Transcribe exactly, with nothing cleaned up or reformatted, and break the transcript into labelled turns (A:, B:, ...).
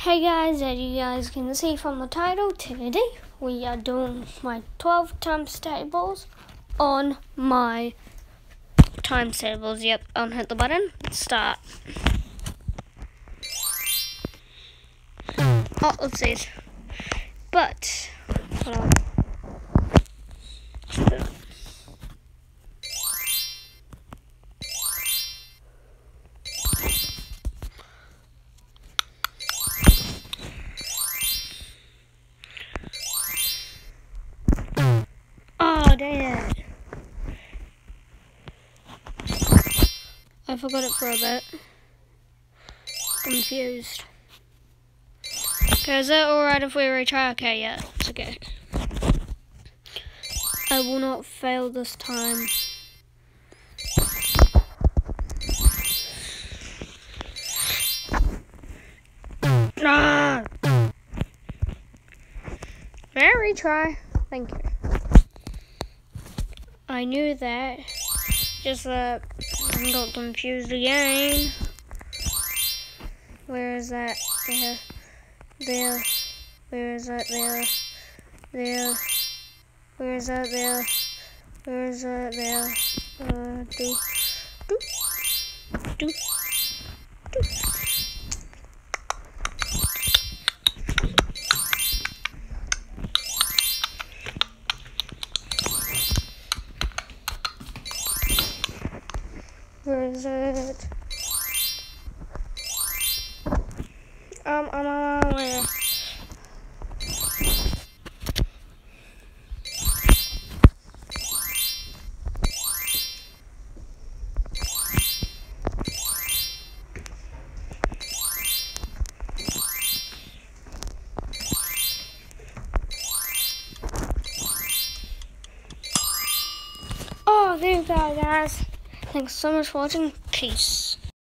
A: Hey guys, as you guys can see from the title, today we are doing my twelve times tables on my times tables. Yep, I'll hit the button, start. Oh, let's see. But, hold on. Oh, dang it. I forgot it for a bit. Confused. Okay, is that alright if we retry? Okay, yeah, it's okay. I will not fail this time. Ah! May I retry? Thank you. I knew that. Just that I got confused again. Where is that? There. There. Where is that? There. There. Where is that? There. Where is that? There. Uh, do. Do. Do. Do. Where is it? Um, um, um, where? Oh, there you go, guys. Thanks so much for watching. Peace.